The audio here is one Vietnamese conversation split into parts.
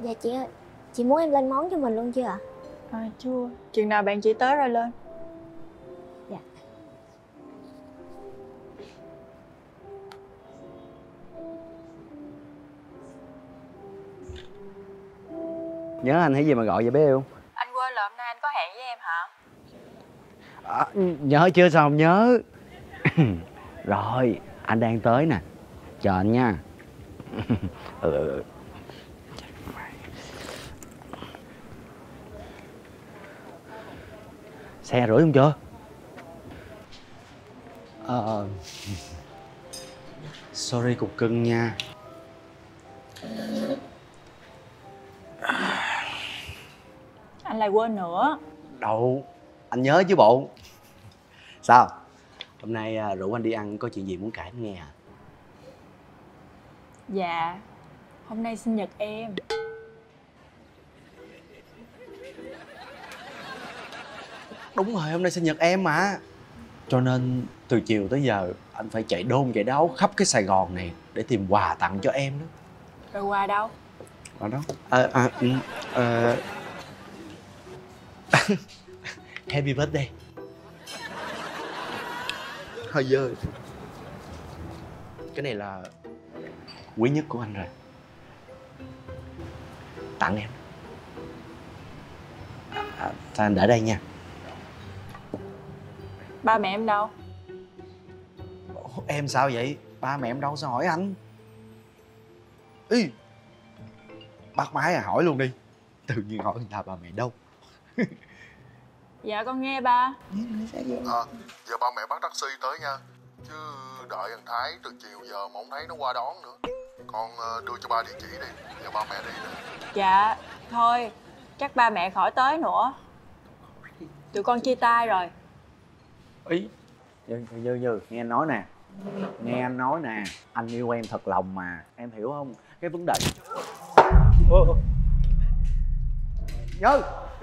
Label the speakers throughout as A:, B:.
A: Dạ chị ơi, chị muốn em lên món cho mình luôn chưa ạ?
B: Chưa. Chừng nào bạn chị tới rồi lên.
A: Dạ.
C: Nhớ anh hay gì mà gọi vậy bé yêu?
B: Anh quên là hôm nay anh có hẹn với em hả?
C: Nhớ chưa sao không nhớ. Rồi, anh đang tới nè. Chờ anh nha. Xe rửa không chưa? Sorry cục cưng nha.
B: Anh lại quên nữa.
C: Đâu, anh nhớ chứ bộ. Sao? Hôm nay rủ anh đi ăn có chuyện gì muốn kể anh nghe à?
B: Dạ, hôm nay sinh nhật em.
C: Đúng rồi, hôm nay sinh nhật em mà. Cho nên từ chiều tới giờ anh phải chạy đôn chạy đáo khắp cái Sài Gòn này để tìm quà tặng cho em đó.
B: Rồi quà đâu?
C: Ở đó. Happy birthday. Hơi dơ. Cái này là quý nhất của anh rồi. Tặng em. Thôi anh để đây nha.
B: Ba mẹ em đâu?
C: Em sao vậy? Ba mẹ em đâu sao hỏi anh? Ý, bắt máy à, hỏi luôn đi. Tự nhiên hỏi người ta ba mẹ đâu.
B: Dạ con nghe ba.
D: Giờ ba mẹ bắt taxi tới nha. Chứ đợi thằng Thái từ chiều giờ mà không thấy nó qua đón nữa. Con đưa cho ba địa chỉ đi. Giờ ba mẹ đi nè.
B: Dạ, thôi, chắc ba mẹ khỏi tới nữa. Tụi con chia tay rồi.
C: Ý, Như, nghe anh nói nè. Nghe anh nói nè. Anh yêu em thật lòng mà. Em hiểu không? Cái vấn đề... Như!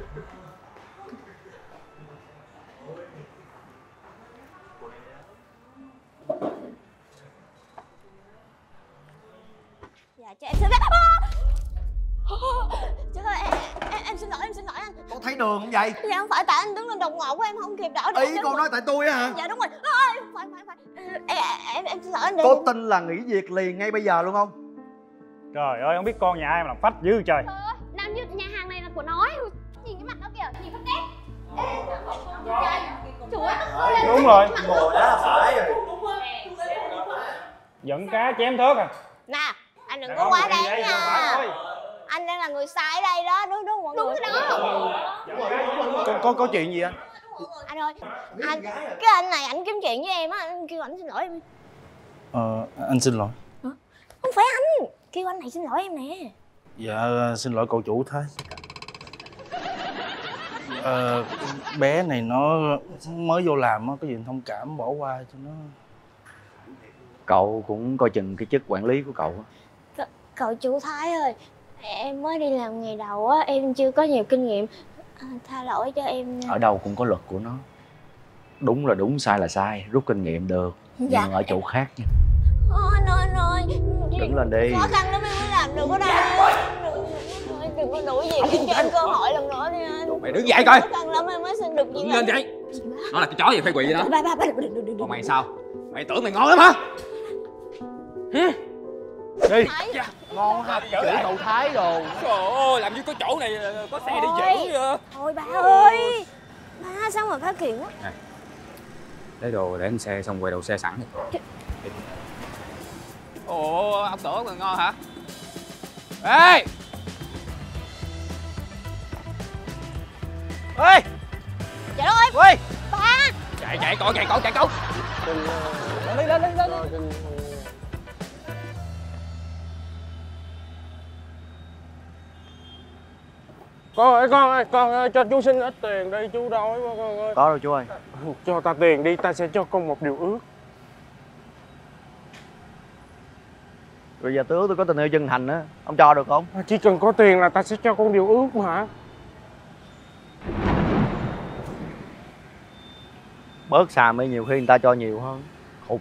A: Dạ cho em xin phép. Trời ơi, em xin lỗi anh.
C: Con thấy đường không vậy?
A: Dạ không phải, tại anh đứng lên đột ngột của em không kịp đỡ.
C: Ý con nói tại tôi á hả?
A: Dạ đúng rồi. Phải. Em xin lỗi anh đi.
C: Có tin là nghỉ việc liền ngay bây giờ luôn không?
E: Trời ơi, không biết con nhà ai mà làm phách dữ trời.
A: Trời ơi, Nam như nhà hàng này là của nó. Nhìn cái mặt nó kìa, nhìn phát tét. Trời ơi,
E: Đúng rồi.
C: Ngồi đó là phải rồi.
E: Giận cá chém thớt à.
A: nè, anh đừng có quá đáng nha.
E: Thôi.
A: Anh đang là người sai ở đây đó, đúng mọi người. Đúng đó.
C: Có chuyện gì anh?
A: Anh ơi, cái anh này ảnh kiếm chuyện với em á, anh kêu ảnh xin lỗi em.
F: Anh xin lỗi.
A: Không phải anh, kêu anh này xin lỗi em nè.
F: Dạ, xin lỗi cậu chủ Thái. Bé này nó mới vô làm á, có gì thông cảm bỏ qua cho nó.
C: Cậu cũng coi chừng cái chức quản lý của cậu á.
A: Cậu chủ Thái ơi, em mới đi làm ngày đầu á, em chưa có nhiều kinh nghiệm. Tha lỗi cho em nha.
C: Ở đâu cũng có luật của nó. Đúng là đúng, sai là sai, rút kinh nghiệm được.
A: Dạ.
C: Nhưng ở chỗ khác nha.
A: Anh ơi,
C: Đứng lên đi.
A: khó khăn lắm em mới làm được ở đây. Đừng có đuổi việc em, cho anh cơ hội lần nữa đi anh.
G: Mày đứng dậy coi.
A: Khó khăn lắm em mới xin được việc.
G: Đứng lên vậy. Nó là cái chó gì phải quỳ vậy đó.
A: Ba đừng.
G: Còn mày sao? Mày tưởng mày ngon lắm hả?
F: Đi.
G: Dạ.
F: Ngon ha, chữ cậu Thái đồ.
G: Trời ơi, làm như có chỗ này có xe đi giữ vậy.
A: Thôi ba ơi, ba sao mà phát hiện quá.
G: Lấy đồ để lên xe xong quay đầu xe sẵn đi. Ồ, ông tưởng còn ngon hả? Ê!
F: Ê!
A: Trời đất ơi!
F: Ui!
A: Ba!
G: Chạy con! Lên.
E: Con ơi, cho chú xin ít tiền đi, chú đói quá con ơi.
C: Có đâu chú ơi.
E: Cho ta tiền đi, ta sẽ cho con một điều ước.
C: Rồi giờ tôi có tình yêu chân thành á, ông cho được không?
E: Chỉ cần có tiền là ta sẽ cho con điều ước mà hả?
C: Bớt xàm đi, nhiều khi người ta cho nhiều hơn. Khùng.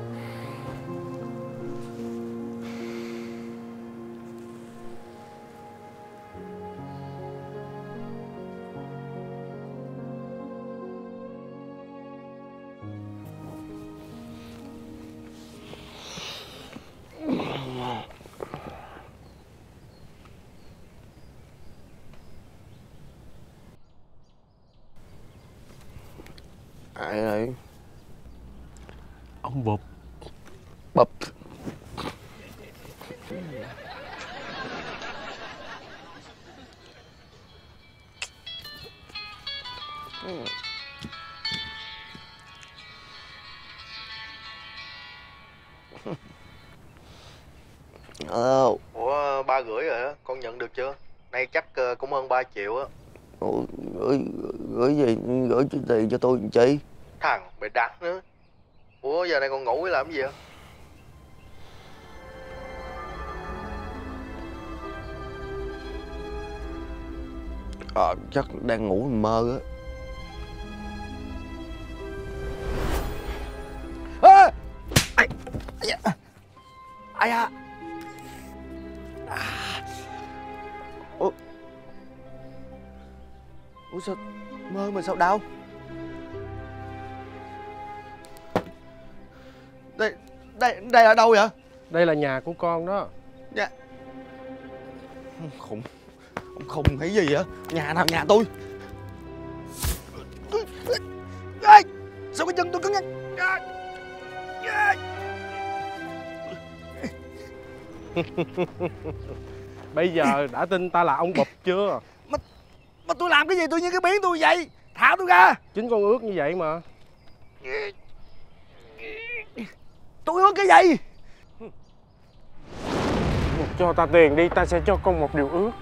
C: Ai đây?
E: Ông Bụp.
C: Bụp.
D: Ủa 3 rưỡi rồi á, con nhận được chưa? Nay chắc cũng hơn 3 triệu á.
C: Ủa, gửi gì? Gửi tiền cho tôi làm chi?
D: Thằng mày đặt nữa. Ủa giờ này con ngủ với làm cái gì á?
C: Chắc đang ngủ mơ á. Ai da. Ủa sao mơ mà sao đau? Đây là đâu vậy?
E: Đây là nhà của con đó.
C: Dạ. Khùng. Ông khùng hay gì vậy? Nhà nào nhà tôi? Ê, sao cái chân tôi cứng nhanh?
E: Bây giờ đã tin ta là ông Bụp chưa?
C: Mà tôi làm cái gì tự nhiên cái biến tôi vậy? Thả tôi ra.
E: Chính con ước như vậy mà.
C: Tôi ước cái gì?
E: Cho ta tiền đi, ta sẽ cho con một điều ước.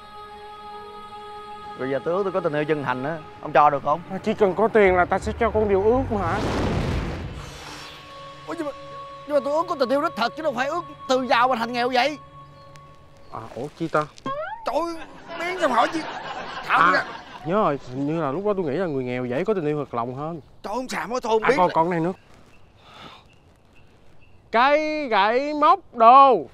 C: Rồi giờ tôi ước tôi có tình yêu chân thành á, ông cho được không?
E: Chỉ cần có tiền là ta sẽ cho con điều ước mà.
C: Ủa nhưng mà tôi ước có tình yêu rất thật chứ đâu phải ước từ giàu mà thành nghèo vậy.
E: Ủa chi ta?
C: Trời ơi, biến sao hỏi chi? Thả tôi ra.
E: Nhớ rồi, hình như là lúc đó tôi nghĩ là người nghèo dễ có tình yêu thật lòng hơn.
C: Trời ơi, ông xàm quá thôi không biết.
E: Con này nữa. Cái gậy móc đồ.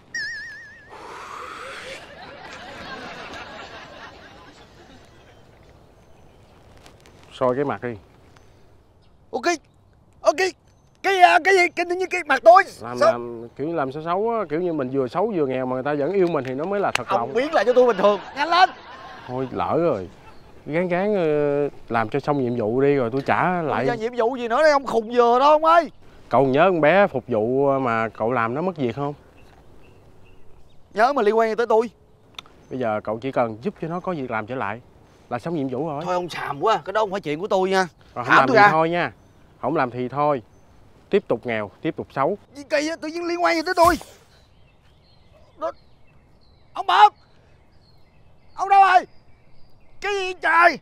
E: Soi cái mặt đi.
C: Ok. Cái gì? Cái tự nhiên cái mặt tôi.
E: Làm kiểu làm xấu á, kiểu như mình vừa xấu vừa nghèo mà người ta vẫn yêu mình thì nó mới là thật lòng.
C: Ông biến lại cho tôi bình thường. Nhanh lên.
E: Thôi lỡ rồi. Gán làm cho xong nhiệm vụ đi rồi tôi trả lại.
C: Giờ nhiệm vụ gì nữa đây, ông khùng vừa đó ông ơi.
E: Cậu nhớ con bé phục vụ mà cậu làm nó mất việc không?
C: Nhớ mà liên quan gì tới tôi.
E: Bây giờ cậu chỉ cần giúp cho nó có việc làm trở lại là xong nhiệm vụ rồi.
C: Thôi ông xàm quá, cái đó không phải chuyện của tôi nha.
E: Rồi, không làm thì thôi nha. Không làm thì thôi. Tiếp tục nghèo, tiếp tục xấu.
C: Gì kỳ á, tự nhiên liên quan gì tới tôi? Đó. Ông Bóp. Ông đâu rồi? Cái gì trời?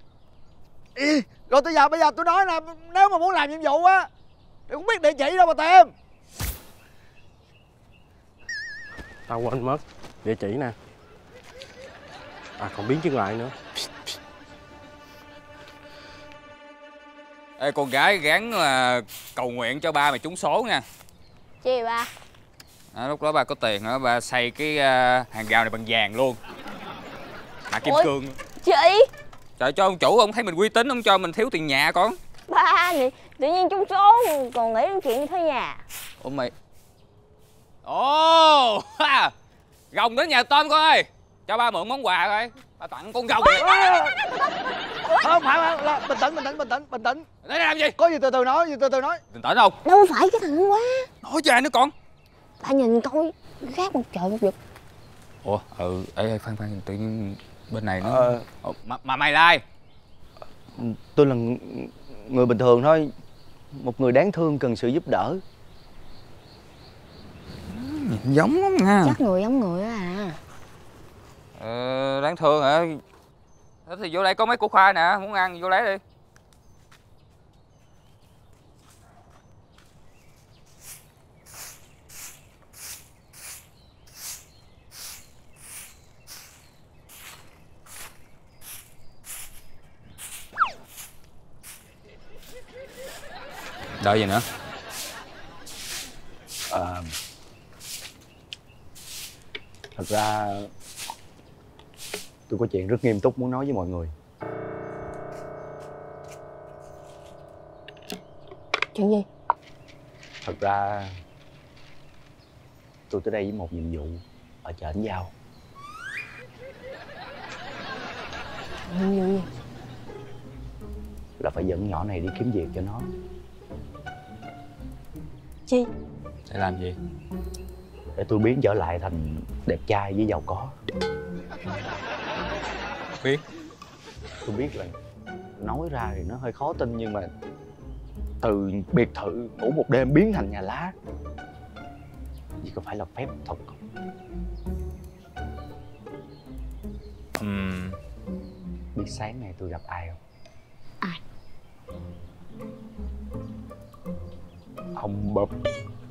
C: Rồi bây giờ tôi nói là nếu mà muốn làm nhiệm vụ á thì không biết địa chỉ đâu mà tìm.
E: Tao quên mất địa chỉ nè. Còn biến chân lại nữa.
G: Ê con gái gắng là cầu nguyện cho ba mày trúng số nha.
A: Gì ba?
G: Lúc đó ba có tiền đó ba xây cái hàng rào này bằng vàng luôn. Mà kim cương.
A: Chị.
G: Trời, cho ông chủ ông thấy mình uy tín, ông cho mình thiếu tiền nhà con.
A: Ba này tự nhiên trúng số còn nghĩ đến chuyện thuê nhà.
G: Ủa mày. Rồng đến nhà Tôm con ơi. Cho ba mượn món quà coi. Ba tặng con rồng.
C: Không phải, bình tĩnh.
G: Để làm gì?
C: Có gì từ từ nói,
G: Bình tĩnh không?
A: Đâu phải cái thằng hôm qua.
G: Nói cho ai nữa con.
A: Ba nhìn tôi khác một trời một vực.
G: Ủa, khoan, tự nhiên bên này nó... Mà mày là ai?
C: Tôi là người bình thường thôi. Một người đáng thương cần sự giúp đỡ.
G: Nhìn giống lắm nha.
A: Chắc người giống người á à.
G: Đáng thương hả? Thế thì vô đây có mấy củ khoai nè, muốn ăn thì vô lấy đi. Đợi gì nữa?
C: Thật ra tôi có chuyện rất nghiêm túc muốn nói với mọi người.
A: Chuyện gì?
C: Thật ra tôi tới đây với một nhiệm vụ ở chợ Ảnh Giao.
A: Nhiệm vụ gì?
C: Là phải dẫn nhỏ này đi kiếm việc cho nó.
A: Chi?
G: Để làm gì?
C: Để tôi biến trở lại thành đẹp trai với giàu có.
G: Biết.
C: Tôi biết là nói ra thì nó hơi khó tin, nhưng mà từ biệt thự ngủ một đêm biến thành nhà lá, chỉ có phải là phép thuật không? Biết sáng nay tôi gặp ai không?
A: Ai?
C: Ông Bụp.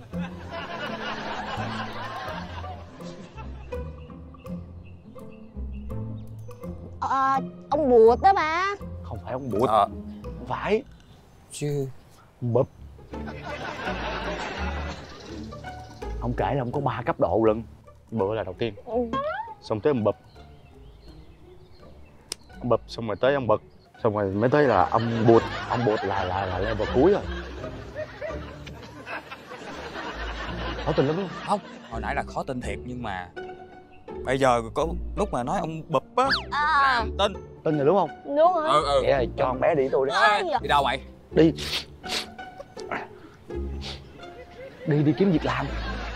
A: Ông Bụt đó ba.
C: Không phải ông Bụt. Không phải.
G: Chứ
C: Ông Bụp. Ông kể là ông có 3 cấp độ lận. Bữa là đầu tiên. Xong tới ông Bụp. Ông Bụp xong rồi tới ông Bực. Xong rồi mới tới là ông Bụt. Ông Bụt là level cuối rồi. Khó tin lắm đúng không?
G: không, hồi nãy là khó tin thiệt, nhưng mà bây giờ có lúc mà nói ông Bụp á làm tin.
C: Tin rồi đúng không?
A: Đúng rồi.
C: Vậy là cho con bé đi với tôi đi.
G: Đi đâu mày?
C: Đi. Đi kiếm việc làm.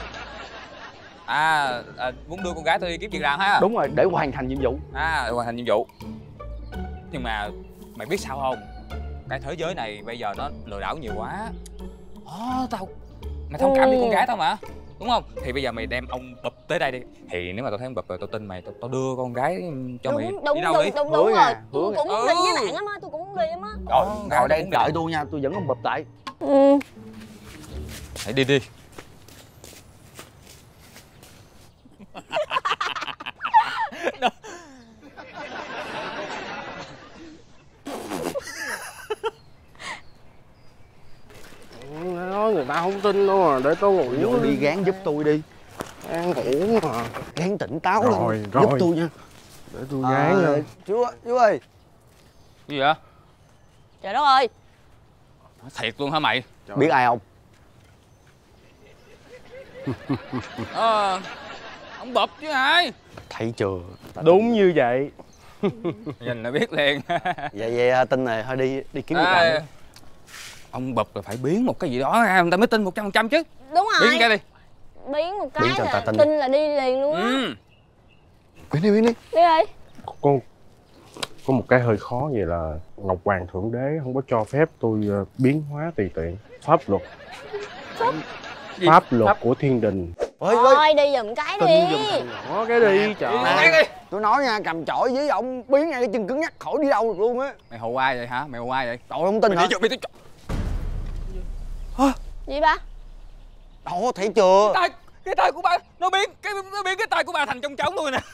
G: Muốn đưa con gái tôi đi kiếm việc làm ha?
C: Đúng rồi, để hoàn thành nhiệm vụ.
G: Để hoàn thành nhiệm vụ. Nhưng mà mày biết sao không? Cái thế giới này bây giờ nó lừa đảo nhiều quá. Mày thông cảm với con gái tao mà, đúng không? Thì bây giờ mày đem ông Bụp tới đây đi. Thì nếu mà tao thấy ông Bụp rồi tao tin mày, tao đưa con gái cho mày đi đâu đi.
A: Đúng rồi. Tôi cũng muốn đi với bạn lắm á, tôi cũng muốn đi lắm á.
C: Rồi đây đợi tôi nha, tôi dẫn ông Bụp lại.
G: Hãy đi đi.
E: Nói người ta không tin đâu à, để tôi ngủ.
C: Vô đi gán giúp tôi đi.
E: Đang ngủ mà.
C: Gán tỉnh táo
E: Rồi,
C: lên.
E: rồi.
C: Giúp tôi nha.
E: Để tôi gán nha.
C: Chú ơi.
G: Gì vậy?
A: Trời đất ơi.
G: Thiệt luôn hả mày?
C: Biết ai không?
G: Ông Bụp chứ ai?
C: Thấy chưa?
E: Đúng như vậy.
G: Nhìn là biết liền.
C: Vậy tin này thôi đi kiếm việc làm đi.
G: Ông Bụp là phải biến một cái gì đó ra người ta mới tin 100% chứ.
A: Đúng rồi.
G: Biến cái đi.
A: Biến một cái
C: Biến cho người ta
A: là
C: tin.
A: tin là đi liền luôn á.
C: Biến đi.
A: Đi đi.
E: Có một cái hơi khó vậy là Ngọc Hoàng Thượng Đế không có cho phép tôi biến hóa tùy tiện. Pháp luật. Pháp luật của thiên đình.
A: Thôi đi giùm cái đi.
E: Tin giùm thằng nhỏ cái đi trời.
C: Tôi nói nha, cầm chổi với ông biến ngay cái chân cứng nhắc khỏi đi đâu được luôn á.
G: Mày hù ai vậy hả? Mày hù ai vậy?
C: Trời không tin hả?
A: Gì ba?
C: Ồ, thấy chưa?
G: Cái tay của bà nó biến cái tay của bà thành trong trống luôn nè.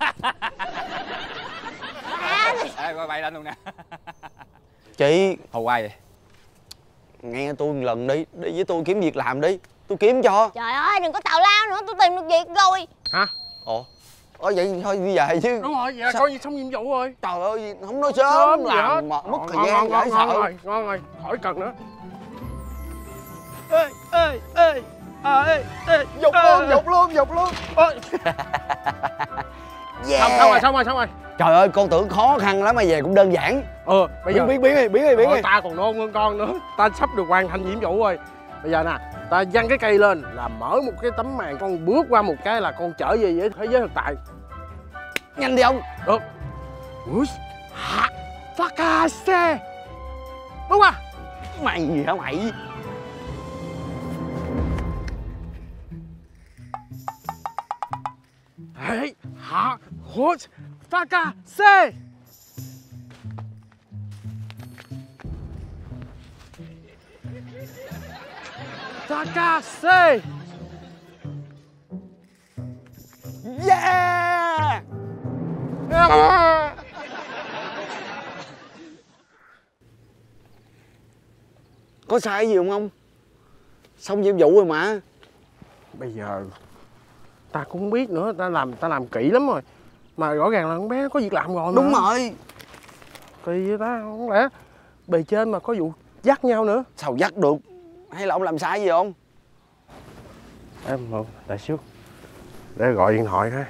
G: Coi bay lên luôn nè.
C: Chị
G: Hù ai vậy?
C: nghe tôi một lần đi với tôi kiếm việc làm đi, tôi kiếm cho.
A: Trời ơi đừng có tào lao nữa, tôi tìm được việc rồi.
E: Hả?
C: Ồ vậy thôi đi về chứ.
E: Đúng rồi, vậy là coi như xong nhiệm vụ rồi.
C: Trời ơi không nói sớm làm mà mất thời gian dễ sợ.
E: Ngon rồi, khỏi cần nữa.
C: Dục luôn.
E: Yeah. Xong rồi.
C: Trời ơi con tưởng khó khăn lắm mà về cũng đơn giản.
E: Bây giờ
C: biến đi.
E: Ta còn nôn hơn con nữa. Ta sắp được hoàn thành nhiệm vụ rồi. Bây giờ nè, ta giăng cái cây lên là mở một cái tấm màn, con bước qua một cái là con trở về với thế giới thực tại.
C: Nhanh đi ông.
E: Được. Takase. Bước qua.
C: Mày gì hả mày?
E: Hey, ha, hốt, Takase. Takase.
C: Yeah. Có sai gì không ông? Xong nhiệm vụ rồi mà.
E: Bây giờ ta cũng không biết nữa, ta làm kỹ lắm rồi. Mà rõ ràng là con bé nó có việc làm rồi mà.
C: Đúng rồi.
E: Kỳ vậy ta, không lẽ bề trên mà có vụ dắt nhau nữa?
C: Sao dắt được? Hay là ông làm sai gì không?
E: Em một đại xíu, để gọi điện thoại ha.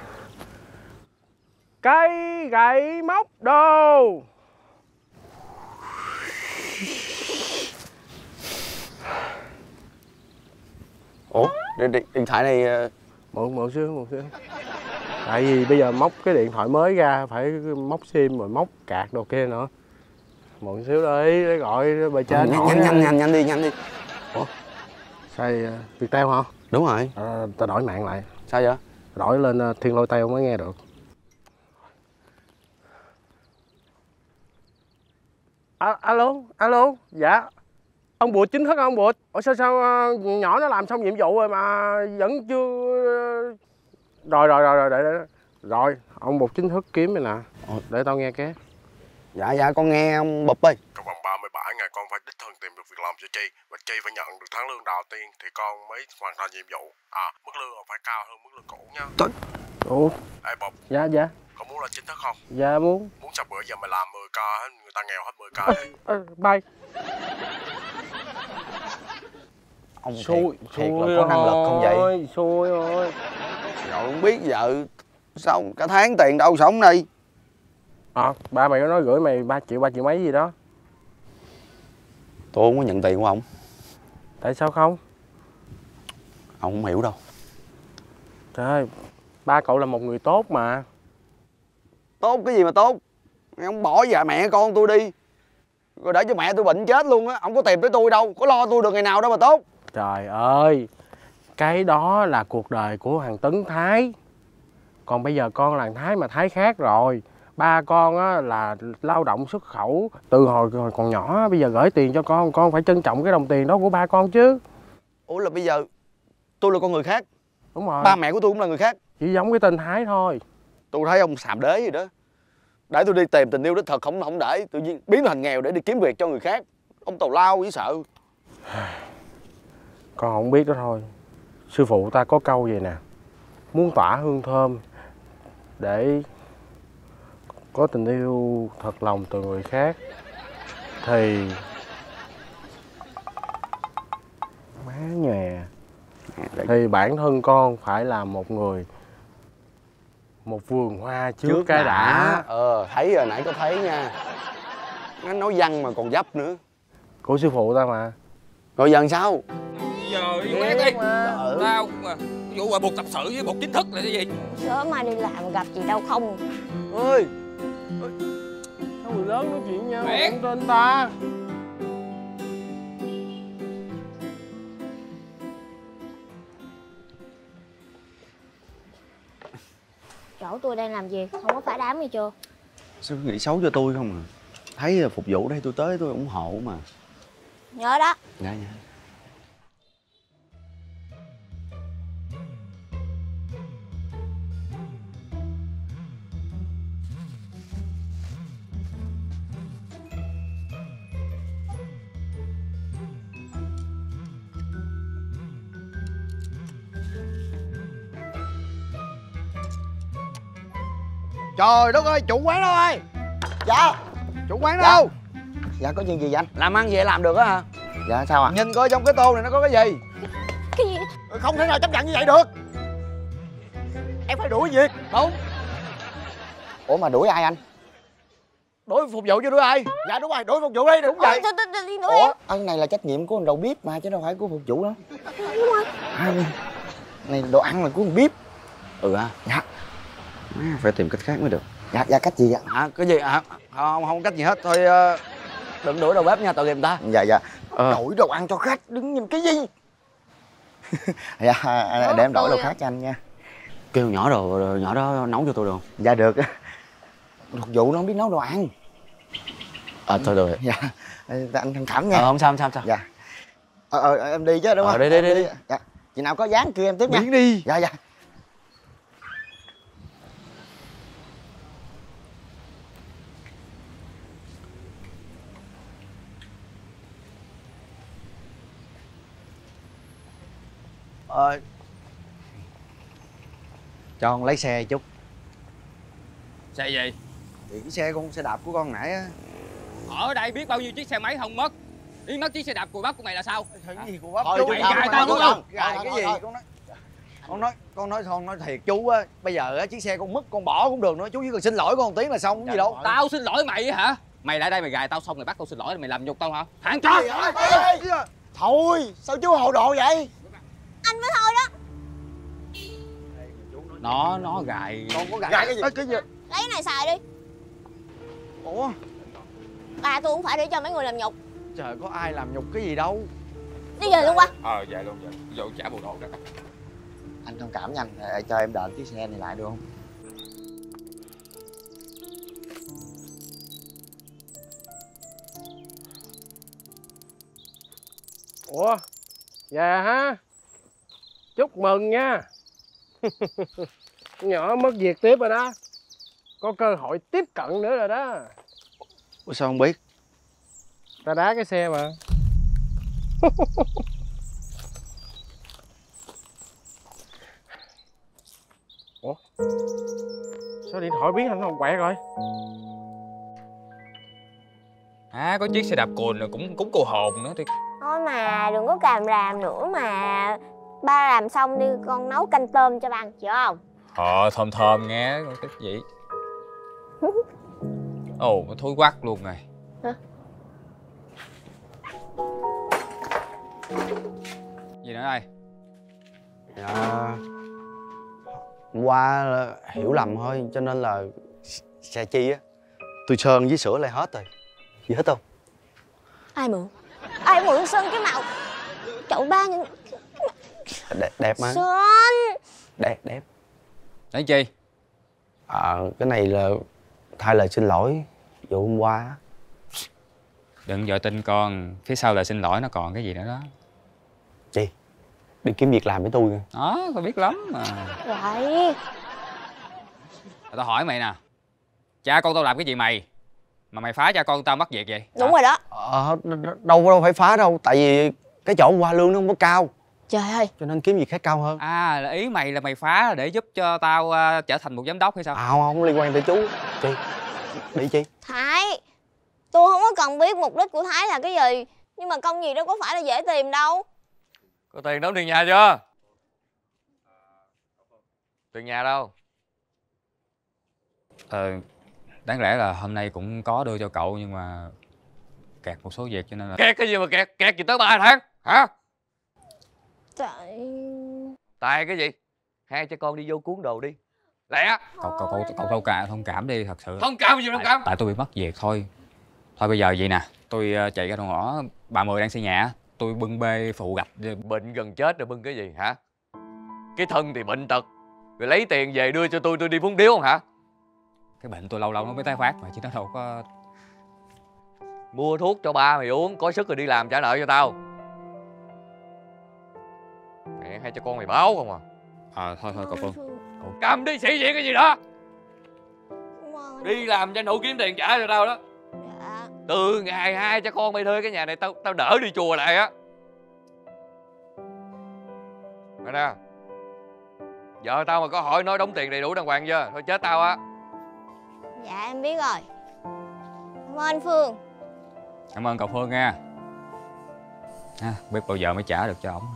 E: Cây gậy móc đồ.
C: Ủa, điện thoại này...
E: Mượn xíu. Tại vì bây giờ móc cái điện thoại mới ra phải móc sim rồi móc card đồ kia nữa. Mượn xíu đi, để gọi bề trên.
C: Nhanh đi. Ủa?
E: Xài Viettel hả?
C: Đúng rồi.
E: Ta đổi mạng lại.
C: Sao vậy?
E: Đổi lên Thiên Lôi Teo mới nghe được. Alo, dạ. Ông Bụt chính thức hả ông Bụt? Ủa sao nhỏ nó làm xong nhiệm vụ rồi mà vẫn chưa... Rồi, ông Bụt chính thức kiếm rồi nè. Để tao nghe ké.
C: Dạ, con nghe ông Bụp ơi.
E: Trong vòng 37 ngày con phải đích thân tìm được việc làm cho Chi. Và Chi phải nhận được tháng lương đầu tiên thì con mới hoàn thành nhiệm vụ. Mức lương phải cao hơn mức lương cũ nha.
C: Trời.
E: Ủa?
C: Ê Bụp.
E: Dạ.
C: Con muốn là chính thức không?
E: Dạ muốn.
C: Muốn sao bữa giờ mày làm 10k hết, người ta nghèo hết 10k đi.
E: Bye.
C: Ông thiệt là có năng lực không vậy?
E: Xui rồi.
C: Rồi không biết vợ sao cả tháng tiền đâu sống đây.
E: Ba mày có nói gửi mày 3 triệu mấy gì đó.
C: Tôi không có nhận tiền của ông.
E: Tại sao không?
C: Ông không hiểu đâu.
E: Trời ơi, ba cậu là một người tốt mà.
C: Tốt cái gì mà tốt? Ông bỏ vợ mẹ con tôi đi rồi để cho mẹ tôi bệnh chết luôn á. Ông có tìm tới tôi đâu, có lo tôi được ngày nào đâu mà tốt.
E: Trời ơi, cái đó là cuộc đời của thằng Tấn Thái. Còn bây giờ con là thằng Thái mà Thái khác rồi. Ba con á là lao động xuất khẩu từ hồi còn nhỏ. Bây giờ gửi tiền cho con phải trân trọng cái đồng tiền đó của ba con chứ.
C: Ủa là bây giờ tôi là con người khác?
E: Đúng rồi.
C: Ba mẹ của tôi cũng là người khác?
E: Chỉ giống cái tên Thái thôi.
C: Tôi thấy ông xàm đế gì đó. Để tôi đi tìm tình yêu đích thực không để tự nhiên biến thành nghèo để đi kiếm việc cho người khác. Ông tào lao dễ sợ.
E: Con không biết đó thôi. Sư phụ ta có câu vậy nè: muốn tỏa hương thơm để có tình yêu thật lòng từ người khác thì má nhòe thì bản thân con phải là một vườn hoa trước cái đã.
C: Thấy rồi, nãy có thấy nha. Nó nói văn mà còn dấp nữa.
E: Của sư phụ ta mà.
C: Rồi giờ sao?
G: Giờ đi quét đi. Tao mà vụ mà buộc tập sự với buộc chính thức là cái gì?
A: Sớm mai đi làm gặp gì đâu không.
C: Ơi,
E: Sao người lớn nói chuyện nhau
G: Mẹ.
E: không tên ta?
A: Chỗ tôi đang làm việc, không có phải đám gì chưa?
C: sao cứ nghĩ xấu cho tôi không à? Thấy phục vụ đây tôi tới tôi ủng hộ mà.
A: Nhớ đó.
C: Dạ.
H: Trời đất ơi, chủ quán đâu ơi?
C: Dạ.
H: Chủ quán đâu?
C: Dạ có chuyện gì vậy anh? Làm ăn gì làm được á hả?
H: Dạ sao ạ?
C: Nhìn coi trong cái tô này nó có cái gì?
A: Cái gì?
H: Không thể nào chấp nhận như vậy được. Em phải đuổi việc.
C: Đúng.
H: Ủa mà đuổi ai anh?
C: Đuổi phục vụ chứ đuổi ai?
H: Dạ đúng rồi, đuổi phục vụ đi, đúng vậy.
A: Đi nữa
H: Ủa,
A: em.
H: cái này là trách nhiệm của anh đầu bếp mà chứ đâu phải của phục vụ đó.
A: Đúng rồi.
H: Này đồ ăn là của anh bếp.
C: À.
H: Dạ.
C: Phải tìm cách khác mới được.
H: Dạ cách gì ạ?
C: Cái gì hả? Không cách gì hết. Thôi đừng đuổi đầu bếp nha, tội nghiệp ta.
H: Dạ. Đổi đồ ăn cho khách, đứng nhìn cái gì? Dạ, để em đổi đồ khác cho anh nha.
C: Kêu nhỏ đó nấu cho tôi được không?
H: Dạ được. Phục vụ nó không biết nấu đồ ăn.
C: Thôi được.
H: Dạ. Anh thông cảm nha.
C: Không sao.
H: Dạ. Em đi chứ đúng không?
C: Đi.
H: Dạ. Chị nào có dáng kêu em tiếp nha.
C: Biến đi.
H: Dạ.
C: Cho con lấy xe chút.
G: Xe gì?
C: Thì cái xe xe đạp của con nãy á.
G: Ở đây biết bao nhiêu chiếc xe máy không mất. Đi mất chiếc xe đạp của bác của mày là sao?
C: Cái gì của bác?
G: Thôi chú gài tao đúng không?
C: Gài cái gì? Con nói thiệt chú á, bây giờ á chiếc xe con mất con bỏ cũng được nữa, chú chỉ cần xin lỗi con một tiếng là xong, gì đâu.
G: Tao xin lỗi mày hả? Mày lại đây mày gài tao xong rồi bắt tao xin lỗi mày làm nhục tao hả? Thằng chó!
H: Thôi, sao chú hồ đồ vậy?
A: Anh mới thôi đó.
G: Nó gài.
C: Con có
H: Gài cái gì?
C: cái gì?
A: Lấy cái này xài đi.
C: Ủa?
A: Bà tôi không phải để cho mấy người làm nhục.
C: Trời, có ai làm nhục cái gì đâu.
A: Đi về luôn qua.
G: Dạ luôn vậy. Vô trả bộ đồ đó.
H: Anh thông cảm nha anh, cho em đền chiếc xe này lại được không?
E: Ủa, dạ hả? Chúc mừng nha. Nhỏ mất việc tiếp rồi đó. Có cơ hội tiếp cận nữa rồi đó.
C: Ủa sao không biết?
E: Ta đá cái xe mà. Ủa? Sao điện thoại biến thành hồng quẹt rồi?
G: Có chiếc xe đạp cồn rồi cũng cô hồn nữa thì.
A: Thôi mà đừng có càm ràm nữa mà. Ba làm xong đi con nấu canh tôm cho ba ăn, chịu không?
G: Thơm thơm nghe cái gì. Ồ, nó thối quắc luôn rồi.
A: Hả?
G: Gì nữa đây?
C: Dạ, hôm qua là hiểu lầm thôi, cho nên là xe chi á tôi sơn với sửa lại hết rồi. Gì hết không?
A: Ai mượn? Ai mượn sơn cái màu? Chậu ba nhìn
C: Đẹp mà.
A: sơn.
C: Đẹp.
G: Đấy chi?
C: Cái này là thay lời xin lỗi vụ hôm qua á.
G: Đừng vội tin con, phía sau lời xin lỗi nó còn cái gì nữa đó.
C: Chị, đi kiếm việc làm với tôi kìa.
G: Đó, tao biết lắm mà.
A: Vậy
G: Tao hỏi mày nè, cha con tao làm cái gì mày mà mày phá cha con tao mất việc vậy?
A: đúng rồi đó.
C: Đâu phải phá đâu, tại vì cái chỗ hôm qua lương nó không có cao,
A: Trời ơi,
C: cho nên kiếm việc khác cao hơn.
G: Là ý mày là mày phá để giúp cho tao trở thành một giám đốc hay sao?
C: Không liên quan tới chú. Chị, đi chị.
A: Thái, tôi không có cần biết mục đích của Thái là cái gì. Nhưng mà công việc đó có phải là dễ tìm đâu.
I: Có tiền đóng tiền nhà chưa? Tiền nhà đâu?
G: Đáng lẽ là hôm nay cũng có đưa cho cậu nhưng mà kẹt một số việc cho nên là.
I: Kẹt cái gì mà kẹt gì tới 3 tháng hả? Tại cái gì? Hai cha con đi vô cuốn đồ đi. Lẹ.
G: Cậu thông cảm đi, thật sự.
I: Thông cảm gì thông cảm?
G: Tại tôi bị mất việc thôi. Thôi bây giờ vậy nè, tôi chạy ra đầu ngõ, bà Mười đang xây nhà, tôi bưng bê phụ gạch.
I: Bệnh gần chết rồi bưng cái gì hả? Cái thân thì bệnh tật, rồi lấy tiền về đưa cho tôi đi phúng điếu không hả?
G: Cái bệnh tôi lâu lâu nó mới tái phát mà chứ nó đâu có.
I: Mua thuốc cho ba mày uống, có sức rồi đi làm trả nợ cho tao. Mẹ hay cho con mày báo không à?
G: Thôi cậu Phương.
I: Cầm đi sĩ diện cái gì đó. Đi làm tranh thủ kiếm tiền trả cho tao đó.
A: Dạ.
I: Từ ngày hai cha con mày thuê cái nhà này tao đỡ đi chùa lại á. Mày nè, vợ tao mà có hỏi nói đóng tiền đầy đủ đàng hoàng chưa? Thôi chết tao á.
A: Dạ em biết rồi. Cảm ơn anh Phương.
G: Cảm ơn cậu Phương nha. Biết bao giờ mới trả được cho ổng.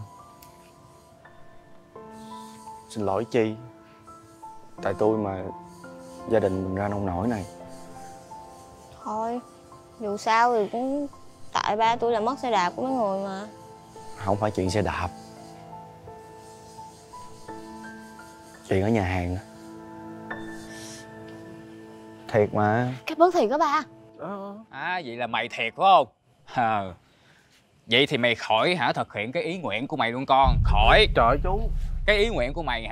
C: Xin lỗi Chi, tại tôi mà gia đình mình ra nông nổi này.
A: Thôi, dù sao thì cũng tại ba tôi là mất xe đạp của mấy người mà.
C: Không phải chuyện xe đạp, chuyện ở nhà hàng. Thiệt mà.
A: Cái bớt thiệt đó ba.
G: Vậy là mày thiệt phải không? Vậy thì mày khỏi thực hiện cái ý nguyện của mày luôn con. Khỏi.
E: Trời ơi chú.
G: Cái ý nguyện của mày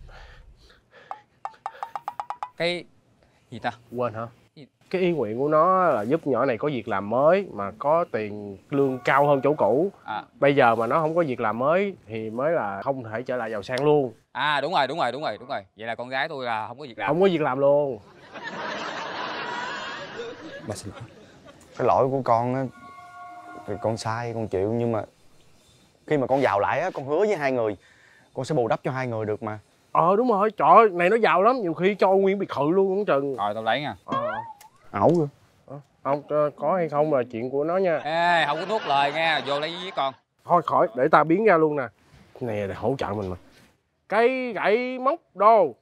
G: cái gì ta?
E: Quên hả? Cái ý nguyện của nó là giúp nhỏ này có việc làm mới mà có tiền lương cao hơn chỗ cũ. Bây giờ mà nó không có việc làm mới thì mới là không thể trở lại giàu sang luôn.
G: Đúng rồi. Vậy là con gái tôi là không có việc làm.
E: Không có việc làm luôn.
C: Cái lỗi của con á thì con sai, con chịu, nhưng mà khi mà con giàu lại á, con hứa với hai người con sẽ bù đắp cho hai người được mà.
E: Đúng rồi, trời ơi, này nó giàu lắm, nhiều khi cho nguyên biệt thự luôn không chừng.
G: Rồi tao lấy nha.
C: Ẩu rồi.
E: Không, có hay không là chuyện của nó nha.
G: Ê, không có nuốt lời nha, vô lấy với con.
E: Thôi khỏi, để ta biến ra luôn nè. Này để hỗ trợ mình mà. Cây gậy móc đồ.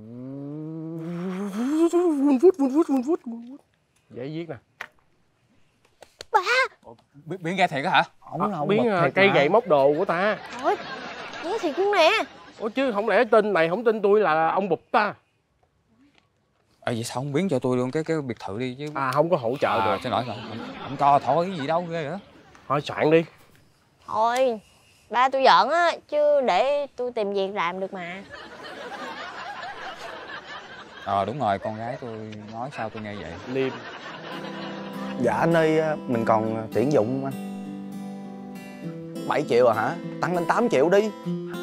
E: Vun vút. Dễ viết nè.
A: Ba.
G: Biến ra thiệt á hả?
E: Biến cây gậy móc đồ của ta.
A: Trời, nhớ thiệt luôn nè.
E: Ủa chứ không lẽ tin này không tin tôi là ông bụp ta.
G: Vậy sao không biến cho tôi luôn cái biệt thự đi chứ?
E: Không có hỗ trợ được.
G: Xin lỗi, không cho thôi cái gì đâu ghê vậy.
E: Thôi soạn đi.
A: Thôi, ba tôi giận á, chứ để tôi tìm việc làm được mà.
G: Đúng rồi, con gái tôi nói sao tôi nghe vậy.
E: Liêm.
C: Dạ anh ơi, mình còn tuyển dụng không anh? 7 triệu à hả? Tăng lên 8 triệu đi.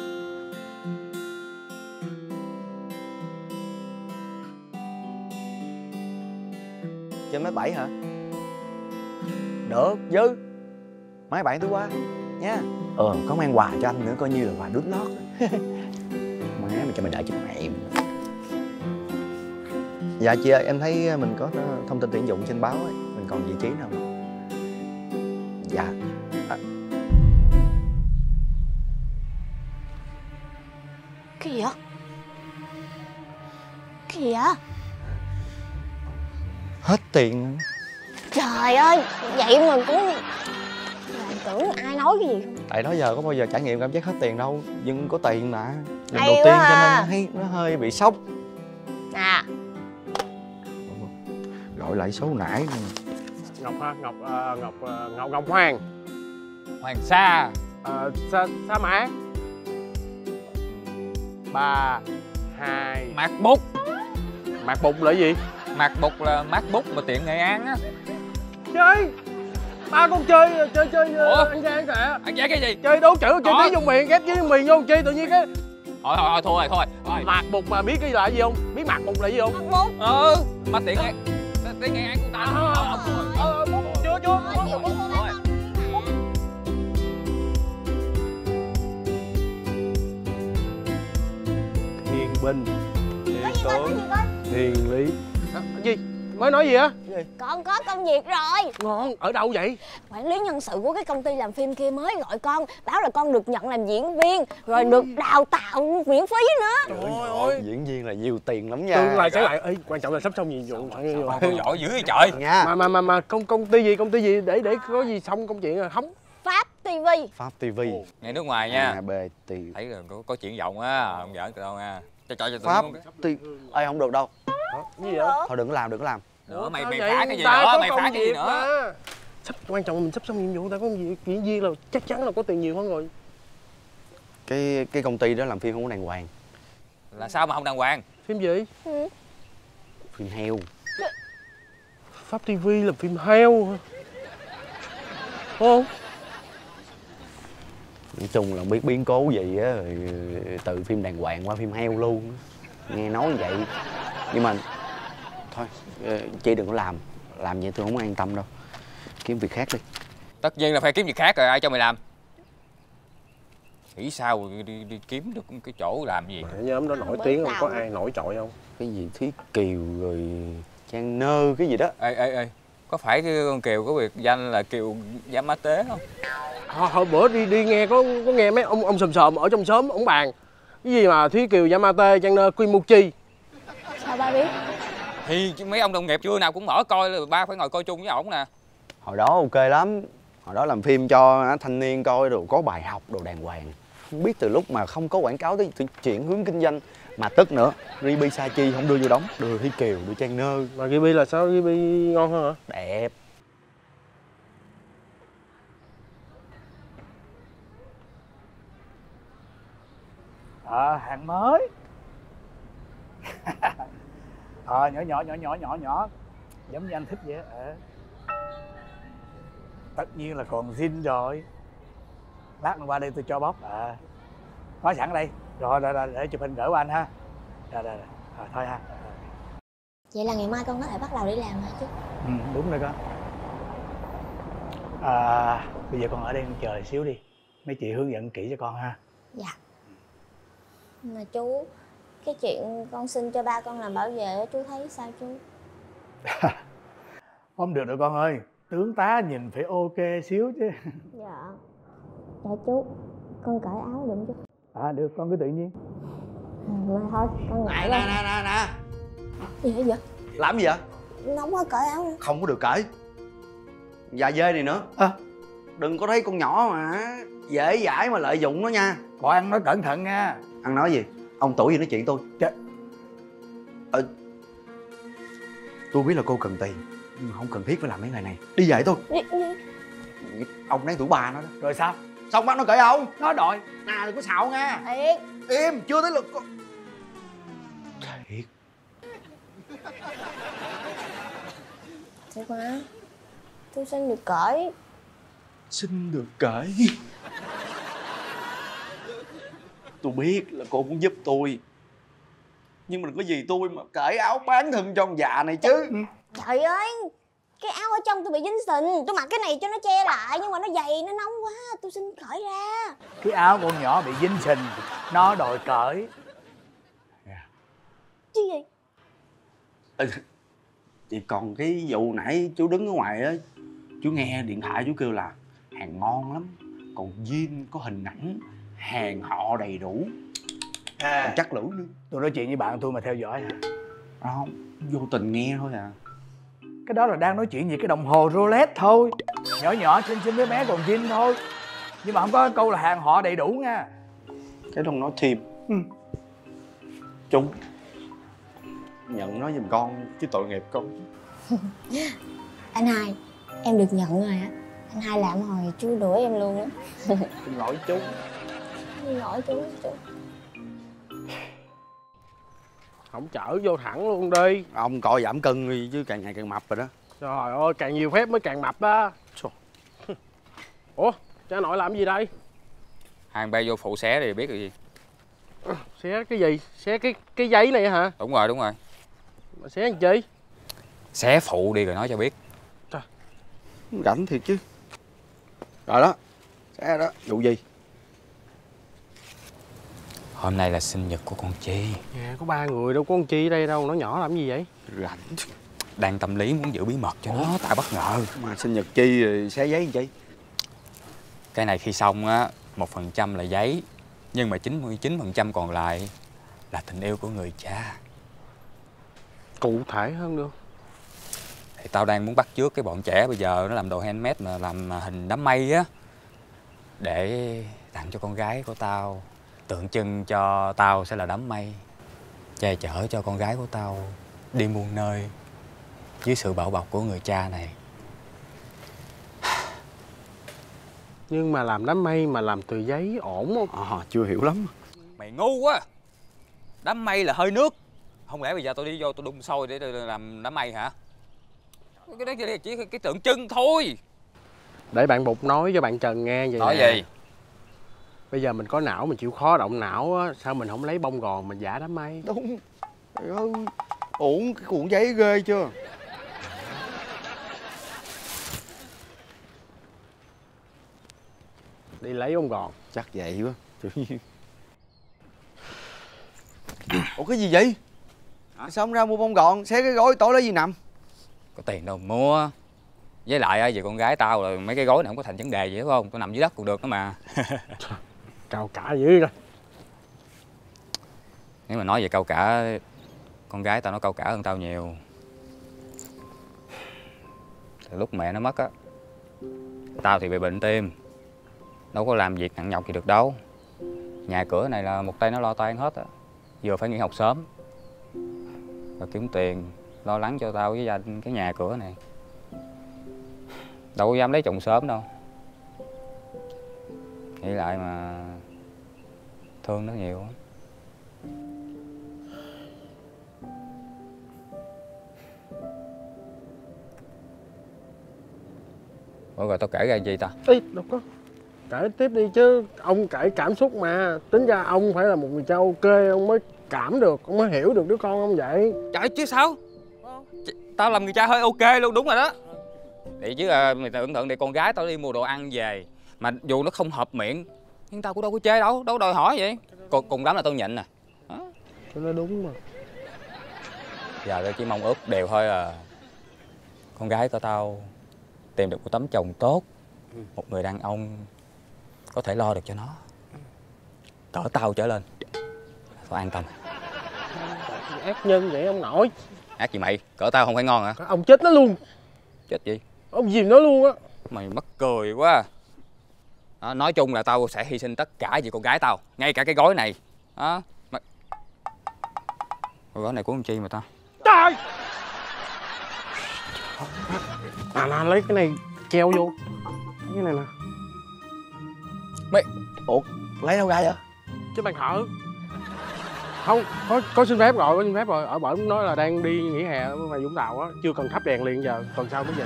C: Trên mấy 7 hả? Được, Dư. Mấy bạn tôi qua nha. Có mang quà cho anh nữa, coi như là quà đút lót. Má mày cho mày đợi chút mẹ. Dạ chị ơi, em thấy mình có thông tin tuyển dụng trên báo ấy. Mình còn vị trí nào không? Dạ.
A: Cái gì vậy? Cái gì vậy?
C: Hết tiền.
A: Trời ơi, vậy mà cũng làm tưởng ai nói cái gì không?
C: Tại đó giờ có bao giờ trải nghiệm cảm giác hết tiền đâu. Nhưng có tiền mà. Lần
A: Hay
C: đầu tiên
A: quá
C: cho
A: à.
C: nên thấy nó hơi bị sốc. Gọi lại số nãy.
E: Ngọc ha, Ngọc Hoàng.
G: Hoàng Sa.
E: Sa Mã. 3, 2.
G: Mạc Bút.
E: Mạc Bụt là gì?
G: Mạc Bút là MacBook mà tiệm Nghệ An á.
E: Chơi. Ba con chơi ăn gian ăn kẹ.
G: Ăn gian cái gì?
E: Chơi đố chữ, chơi tiếng trong miệng, ghép với miền vô chơi tự nhiên cái.
G: Thôi thua rồi.
E: Mạc Bụt mà biết cái là gì không? Biết Mạc Bụt là gì không?
A: Mạc Bụt.
G: Mà tiệm Nghệ An của ta.
E: Chưa. Thiên binh, thiên tướng, thiên lý. Gì? Mới nói gì á?
A: Con có công việc rồi.
E: Ngon, ở đâu vậy?
A: Quản lý nhân sự của cái công ty làm phim kia mới gọi con, báo là con được nhận làm diễn viên, rồi được đào tạo miễn phí nữa.
C: Trời ơi, diễn viên là nhiều tiền lắm nha.
E: Tương lai sẽ lại. Ê, quan trọng là sắp xong nhiệm vụ.
G: Con giỏi dữ vậy trời.
C: Nha.
E: Mà công ty gì để có gì xong công chuyện rồi không?
A: Pháp TV.
C: Pháp TV.
G: Nghe nước ngoài nha.
C: BT.
G: Thấy là có triển vọng á, không giỡn đâu nha. Cho
C: Pháp TV. Ê không được đâu.
E: Cái gì vậy?
C: Thôi đừng có làm.
G: Nữa mày phá cái gì nữa? Mày phá cái gì nữa?
E: Quan trọng là mình sắp xong nhiệm vụ, ta có diễn viên là chắc chắn là có tiền nhiều hơn rồi.
C: Cái công ty đó làm phim không có đàng hoàng.
G: Là sao mà không đàng hoàng?
E: Phim gì?
C: Phim heo.
E: Pháp TV làm phim heo hả? Không.
C: Nói chung là biết biến cố gì á, rồi từ phim đàng hoàng qua phim heo luôn. Nghe nói như vậy. Nhưng mà thôi, chị đừng có làm vậy tôi không an tâm đâu. Kiếm việc khác đi.
G: Tất nhiên là phải kiếm việc khác rồi, ai cho mày làm? Nghĩ sao đi kiếm được cái chỗ làm gì?
E: Cái nhóm đó nổi tiếng không? Có ai nổi trội không?
C: Cái gì Thúy Kiều rồi Trang Nơ cái gì đó.
G: Ê, có phải cái con Kiều có biệt danh là Kiều Giám Má Tế không?
E: Hồi bữa đi nghe có nghe mấy ông sòm ở trong xóm ổng bàn cái gì mà Thúy Kiều, Yamate, Trang Nơ, Kimuchi.
A: Sao ba biết?
G: Thì mấy ông đồng nghiệp trưa nào cũng mở coi, là ba phải ngồi coi chung với ổng nè.
C: Hồi đó ok lắm. Hồi đó làm phim cho thanh niên coi rồi có bài học đồ đàng hoàng. Không biết từ lúc mà không có quảng cáo tới chuyển hướng kinh doanh. Mà tức nữa, Ribi Sachi không đưa vô đóng, đưa Thúy Kiều, đưa Trang Nơ.
E: Mà Ribi là sao? Ribi ngon hơn hả?
C: Đẹp.
J: Hàng mới. Nhỏ giống như anh thích vậy. Tất nhiên là còn zin rồi. Lát anh qua đây tôi cho bóc. Nói sẵn đây. Rồi để chụp hình gửi qua anh ha. Rồi thôi ha.
A: Vậy là ngày mai con có thể bắt đầu đi làm hả chứ?
J: Đúng rồi con. Bây giờ con ở đây chờ xíu đi. Mấy chị hướng dẫn kỹ cho con ha.
A: Dạ. Mà chú cái chuyện con xin cho ba con làm bảo vệ chú thấy sao chú?
J: Không được đâu con ơi, tướng tá nhìn phải ok xíu chứ.
A: Dạ. Dạ chú, con cởi áo được chú?
J: À được, con cứ tự nhiên.
A: Mà thôi, con ngại quá.
C: Nè.
A: Gì vậy?
C: Làm gì vậy?
A: Không có cởi áo nữa.
C: Không có được cởi. Dạ dê này nữa. Đừng có thấy con nhỏ mà dễ dãi mà lợi dụng nó nha.
J: Con ăn nói cẩn thận nha.
C: Ăn nói gì? Ông tuổi gì nói chuyện tôi? Tôi biết là cô cần tiền, nhưng mà không cần thiết phải làm mấy ngày này. Đi về thôi. Ông đáng tuổi ba nó đó.
J: Rồi sao?
C: Xong bắt nó cởi không?
J: Nó đòi.
C: Nè đừng có xạo nha.
A: Thiệt.
C: Im, chưa tới lượt con. Thiệt.
A: Thiệt mà. Tôi xin được cởi.
C: Xin được cởi. Tôi biết là cô muốn giúp tôi, nhưng mà đừng có vì tôi mà cởi áo bán thân cho con già này chứ.
A: Trời ơi, cái áo ở trong tôi bị dính sình. Tôi mặc cái này cho nó che lại, nhưng mà nó dày, nó nóng quá. Tôi xin cởi ra.
J: Cái áo con nhỏ bị dính sình, nó đòi cởi.
A: Chứ gì?
C: Thì còn cái vụ nãy chú đứng ở ngoài á, chú nghe điện thoại chú kêu là hàng ngon lắm, còn jean có hình ảnh, hàng họ đầy đủ, còn chắc lưỡi nữa.
J: Tôi nói chuyện với bạn tôi mà theo dõi hả?
C: Không, vô tình nghe thôi à.
J: Cái đó là đang nói chuyện về cái đồng hồ Rolex thôi. Nhỏ nhỏ xinh bé bé còn jean thôi. Nhưng mà không có câu là hàng họ đầy đủ nha.
C: Cái đồng nói thêm. Chú nhận nó giùm con chứ tội nghiệp con.
A: Anh Hai, em được nhận rồi á. Anh Hai làm hồi chú đuổi em luôn á.
C: Xin lỗi chú.
A: Xin lỗi chú.
E: Không chở vô thẳng luôn đi.
C: Ông coi giảm cân đi chứ càng ngày càng mập rồi đó.
E: Trời ơi, càng nhiều phép mới càng mập á. Ủa, cha nội làm gì đây?
G: Hàng bay vô phụ xé thì biết rồi gì.
E: Xé cái gì? Xé cái giấy này hả?
G: Đúng rồi.
E: Mà xé làm chi?
G: Xé phụ đi rồi nói cho biết.
E: Trời,
C: rảnh thiệt chứ. Rồi đó, xé đó, vụ gì?
G: Hôm nay là sinh nhật của con Chi.
E: Nhà có 3 người đâu có con Chi đây đâu, nó nhỏ làm gì vậy?
C: Rảnh.
G: Đang tâm lý muốn giữ bí mật cho nó, tại bất ngờ.
C: Mà sinh nhật Chi rồi xé giấy làm chi?
G: Cái này khi xong á, 1% là giấy, nhưng mà 99% còn lại là tình yêu của người cha.
E: Cụ thể hơn được.
G: Thì tao đang muốn bắt chước cái bọn trẻ bây giờ nó làm đồ handmade mà làm hình đám mây á, để tặng cho con gái của tao, tượng trưng cho tao sẽ là đám mây, che chở cho con gái của tao đi muôn nơi dưới sự bảo bọc của người cha này.
E: Nhưng mà làm đám mây mà làm từ giấy ổn không?
C: Chưa hiểu lắm.
G: Mày ngu quá. Đám mây là hơi nước. Không lẽ bây giờ tôi đi vô tôi đun sôi để làm đám mây hả? Cái đó chỉ cái tượng trưng thôi.
E: Để bạn Bụt nói cho bạn Trần nghe vậy.
G: Nói gì?
E: Bây giờ mình có não, mình chịu khó động não á, sao mình không lấy bông gòn mình vả đám mây?
C: Đúng. Trời ơi, uổng cái cuộn giấy ghê chưa?
E: Đi lấy bông gòn.
C: Chắc vậy quá. Ủa cái gì vậy? Sao không ra mua bông gòn, xé cái gói tối lấy gì nằm?
G: Có tiền đâu mua. Với lại về con gái tao là mấy cái gói này không có thành vấn đề gì hết không? Tao nằm dưới đất cũng được đó mà.
E: Cao cả dữ rồi.
G: Nếu mà nói về cao cả, con gái tao nó cao cả hơn tao nhiều. Từ lúc mẹ nó mất á, tao thì bị bệnh tim, đâu có làm việc nặng nhọc gì được đâu. Nhà cửa này là một tay nó lo toan hết á. Vừa phải nghỉ học sớm rồi kiếm tiền lo lắng cho tao với cái nhà cửa này. Đâu có dám lấy chồng sớm đâu. Nghĩ lại mà thương nó nhiều. Ủa rồi tao kể ra gì ta?
E: Ê, đâu có. Kể tiếp đi chứ. Ông kể cảm xúc mà. Tính ra ông phải là một người cha ok, ông mới cảm được, ông mới hiểu được đứa con ông vậy.
G: Trời chứ sao? Tao làm người cha hơi ok luôn, đúng rồi đó. Vậy chứ mày tưởng tượng đi, con gái tao đi mua đồ ăn về mà dù nó không hợp miệng nhưng tao cũng đâu có chê đâu, đâu đòi hỏi vậy. Cùng lắm là tao nhịn nè.
E: Tôi nói đúng mà.
G: Giờ tôi chỉ mong ước điều thôi là con gái của tao tìm được một tấm chồng tốt, một người đàn ông có thể lo được cho nó, cỡ tao trở lên. Tao an tâm.
E: Ác nhân vậy ông nội.
G: Ác gì mày? Cỡ tao không phải ngon hả?
E: Ông chết nó luôn.
G: Chết gì?
E: Ông dìm nó luôn á.
G: Mày mắc cười quá. Đó, nói chung là tao sẽ hy sinh tất cả vì con gái tao, ngay cả cái gói này. Đó. Mày... Cái gói này của con chi mà tao?
E: Trời! À, lấy cái này treo vô. Cái này nè.
G: Mày...
H: Ủa, lấy đâu ra vậy?
E: Chứ bàn thợ. Không, có xin phép rồi, có xin phép rồi. Ở bển nói là đang đi nghỉ hè ở ngoài Vũng Tàu á, chưa cần thắp đèn liền giờ, tuần sau mới về.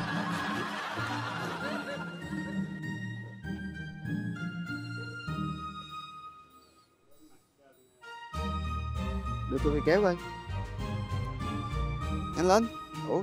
C: Đưa tôi đi kéo coi. Nhanh lên. Ủa.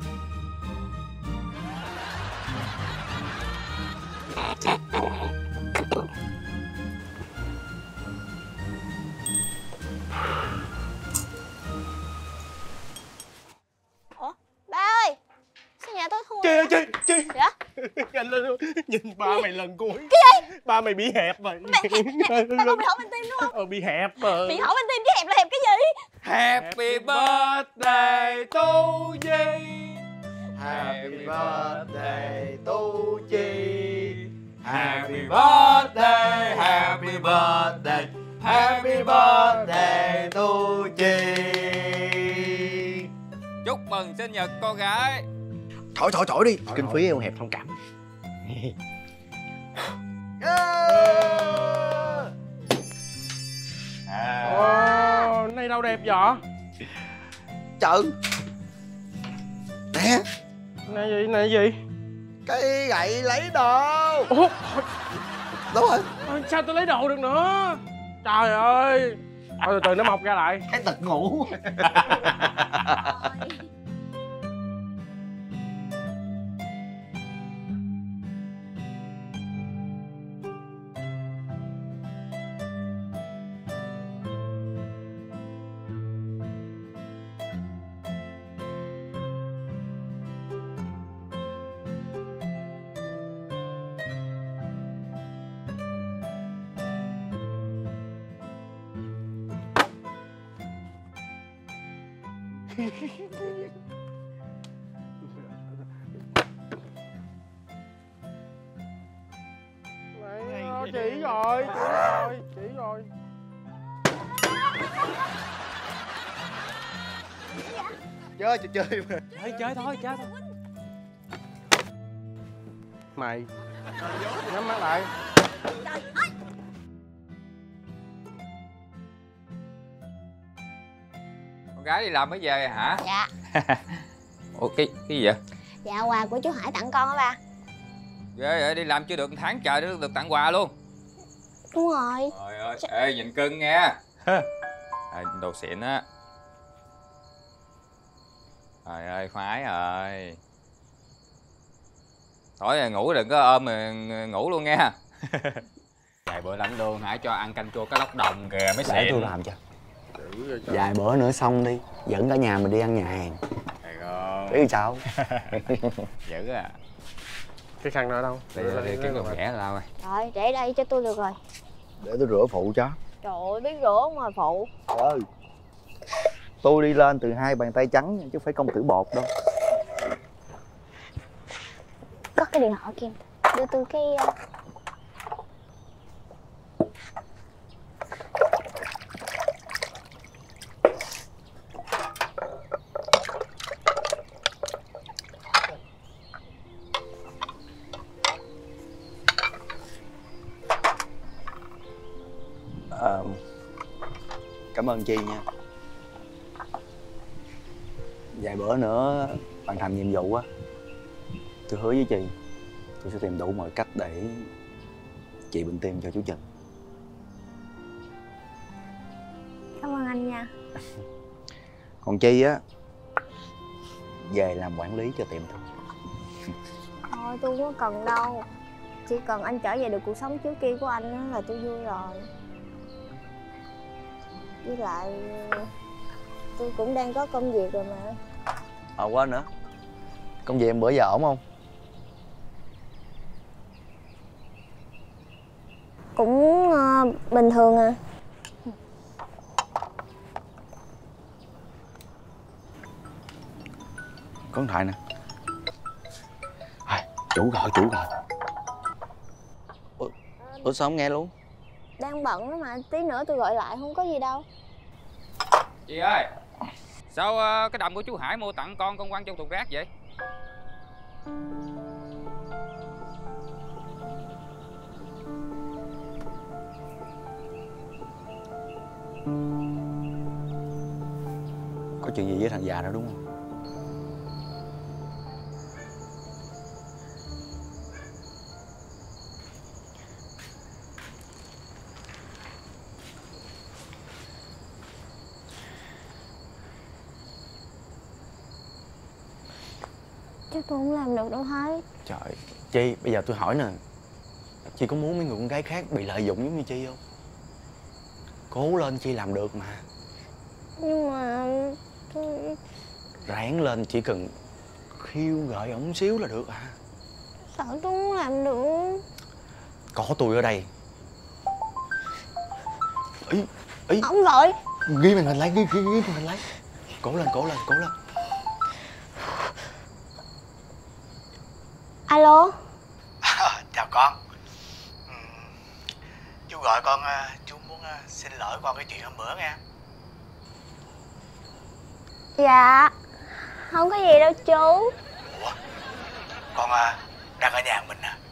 A: Ủa, ba ơi, sao nhà tôi thua?
E: Chị.
A: Dạ?
E: Nhanh lên, nhìn ba mày lần cuối.
A: Cái gì?
E: Ba mày bị hẹp rồi.
A: Ba con bị hỏng bên tim đúng không?
E: Bị hẹp rồi.
A: Bị hỏng bên tim chứ hẹp là hẹp cái gì?
G: Happy birthday to you.
C: Happy birthday to Chi.
G: Happy birthday, happy birthday, happy birthday to Chi. Chúc mừng sinh nhật con gái.
C: Thổi đi. Kinh phí eo hẹp thông cảm.
E: Này đâu đẹp vậy?
C: Trời. Nè.
E: Này gì?
C: Cái gậy lấy đồ.
E: Ủa?
C: Đâu rồi?
E: Sao tôi lấy đồ được nữa? Trời ơi. Thôi từ từ nó mọc ra lại.
C: Cái tật ngủ.
E: Chỉ rồi.
C: Chơi mà.
G: Chơi thôi.
E: Mày nhắm mắt lại.
G: Con gái đi làm mới về hả?
A: Dạ.
G: Ủa cái gì vậy?
A: Dạ, quà của chú Hải tặng con á ba.
G: Ghê vậy, đi làm chưa được 1 tháng trời đã được tặng quà luôn.
A: Đúng rồi.
G: Trời ơi, ê nhìn cưng nha. Đồ xịn á. Trời ơi, khoái rồi. Tối rồi ngủ đừng có ôm mà ngủ luôn nha. Vài bữa lãnh lương Hải cho ăn canh chua cá lóc đồng kìa mới xịn.
C: Để tôi làm cho. Vài bữa nữa xong đi, dẫn cả nhà mình đi ăn nhà hàng. Biết sao?
G: Dữ à.
E: Cái khăn đó ở đâu?
G: Đi kiếm đồ rẻ lao rồi.
A: Rồi, để đây cho tôi được rồi.
C: Để tôi rửa phụ cho.
A: Trời ơi, biết rửa mà phụ.
C: Trời ơi. Tôi đi lên từ 2 bàn tay trắng chứ phải công tử bột đâu.
A: Cất cái điện thoại kia. Đưa tôi cái...
C: Cảm ơn Chi nha. Vài bữa nữa hoàn thành nhiệm vụ á, tôi hứa với Chi tôi sẽ tìm đủ mọi cách để trị bệnh tim cho chú Trần.
A: Cảm ơn anh nha.
C: Còn Chi á, về làm quản lý cho tiệm thôi.
A: Thôi tôi không có cần đâu. Chỉ cần anh trở về được cuộc sống trước kia của anh là tôi vui rồi. Với lại Tôi cũng đang có công việc rồi mà.
C: Quên nữa. Công việc em bữa giờ ổn không?
A: Cũng bình thường à.
C: Có điện thoại nè. Chủ gọi. Ủa sao không nghe luôn?
A: Đang bận đó mà, tí nữa tôi gọi lại, không có gì đâu.
G: Chị ơi, sao cái đầm của chú Hải mua tặng con quăng trong thùng rác vậy?
C: Có chuyện gì với thằng già đó đúng không?
A: Chắc tôi không làm được đâu Thái.
C: Trời, Chi, bây giờ tôi hỏi nè, Chi có muốn mấy người con gái khác bị lợi dụng giống như Chi không? Cố lên, Chi làm được mà.
A: Nhưng mà tôi...
C: Ráng lên, chỉ cần khiêu gợi ổng xíu là được à.
A: Sợ tôi không làm được.
C: Có tôi ở đây. Ý
A: Ông gọi.
C: Ghi màn hình lại, ghi màn hình lại. Cố lên.
A: Alo.
J: Chào con. Chú gọi con, chú muốn xin lỗi con cái chuyện hôm bữa nghe.
A: Dạ không có gì đâu chú.
J: Ủa, con đang ở nhà mình à?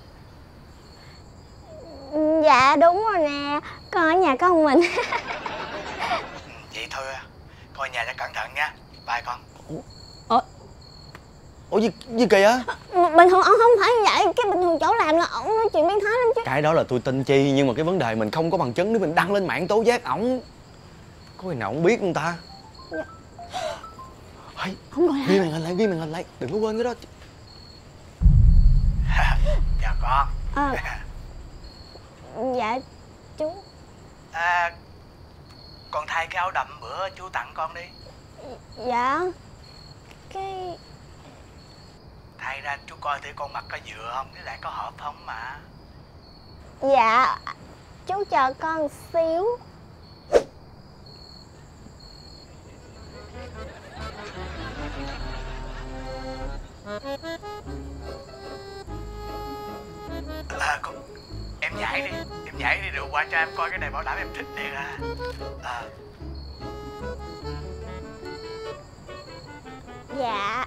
A: Dạ đúng rồi nè, con ở nhà con mình.
J: Vậy thôi, con ở nhà cho cẩn thận nha. Bye con.
C: Ủa gì kìa?
A: Bình thường ông không phải như vậy, cái bình thường chỗ làm là ổng nói chuyện biến thái lắm chứ.
C: Cái đó là tôi tin Chi, nhưng mà cái vấn đề mình không có bằng chứng để mình đăng lên mạng tố giác ổng. Có người nào ổng biết không ta?
A: Dạ.
C: Không gọi lại. Ghi màn hình lại, đừng có quên cái đó.
J: Chào con.
A: Dạ chú.
J: Con thay cái áo đầm bữa chú tặng con đi.
A: Dạ. Cái...
J: Thay ra chú coi thử con mặc có vừa không, với lại có hợp không mà.
A: Dạ. Chú chờ con xíu.
J: Em nhảy đi được qua cho em coi cái này, bảo đảm em thích liền à.
A: Dạ.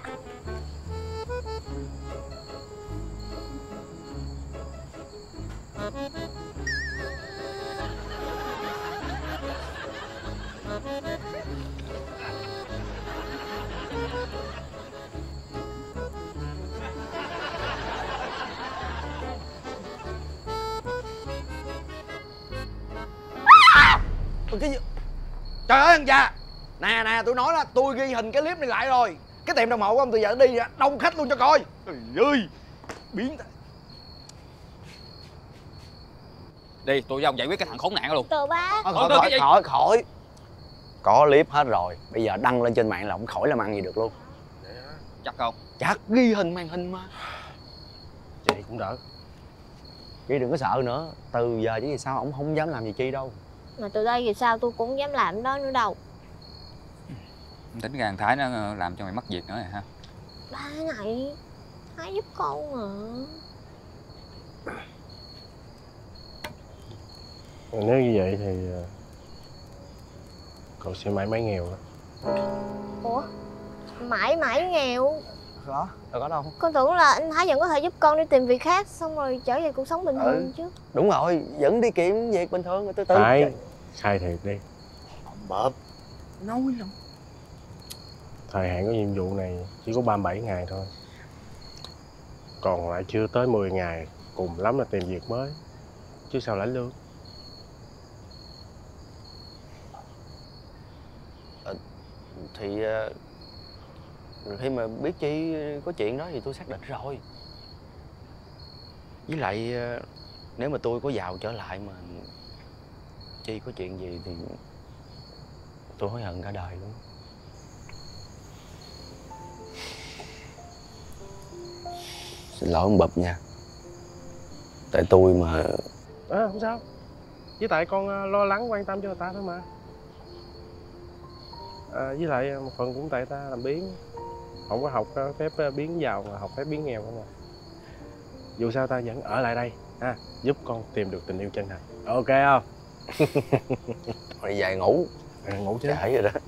C: Cái gì? Trời ơi thằng già. Nè tôi nói là tôi ghi hình cái clip này lại rồi. Cái tiệm đồng hồ của ông từ giờ đi đông khách luôn cho coi. Trời ơi, biến.
G: Đi, tôi với ông giải quyết cái thằng khốn nạn luôn.
A: Từ ba.
C: Khỏi. Có clip hết rồi, bây giờ đăng lên trên mạng là ông khỏi làm ăn gì được luôn.
G: Chắc không?
C: Chắc, ghi hình màn hình mà.
E: Vậy cũng đỡ.
C: Chi đừng có sợ nữa, từ giờ chứ gì sao ổng không dám làm gì Chi đâu.
A: Mà từ đây thì sao tôi cũng dám làm đó nữa đâu.
G: Tính ra thằng Thái nó làm cho mày mất việc nữa rồi ha.
A: Ba này, Thái giúp con mà.
E: Nếu như vậy thì con sẽ mãi mãi nghèo đó.
A: Ủa? Mãi mãi nghèo?
C: Có, đâu có đâu.
A: Con tưởng là anh Thái vẫn có thể giúp con đi tìm việc khác, xong rồi trở về cuộc sống bình thường chứ.
C: Đúng rồi, vẫn đi kiếm việc bình thường, từ từ.
E: Thái, khai thiệt đi.
C: Bợp. Nói lắm.
E: Thời hạn của nhiệm vụ này chỉ có 37 ngày thôi. Còn lại chưa tới 10 ngày, cùng lắm là tìm việc mới. Chứ sao lãnh lương.
C: Thì khi mà biết Chi có chuyện đó thì tôi xác định rồi. Với lại nếu mà tôi có giàu trở lại mà Chi có chuyện gì thì tôi hối hận cả đời luôn. Xin lỗi ông Bập nha. Tại tôi mà...
E: Không sao. Với tại con lo lắng quan tâm cho người ta thôi mà. Với lại một phần cũng tại ta làm biếng. Không có học phép biến giàu mà học phép biến nghèo không à. Dù sao ta vẫn ở lại đây ha, giúp con tìm được tình yêu chân thành. Ok không?
C: Thôi về ngủ.
E: Ngủ chứ.
C: Trễ rồi đó.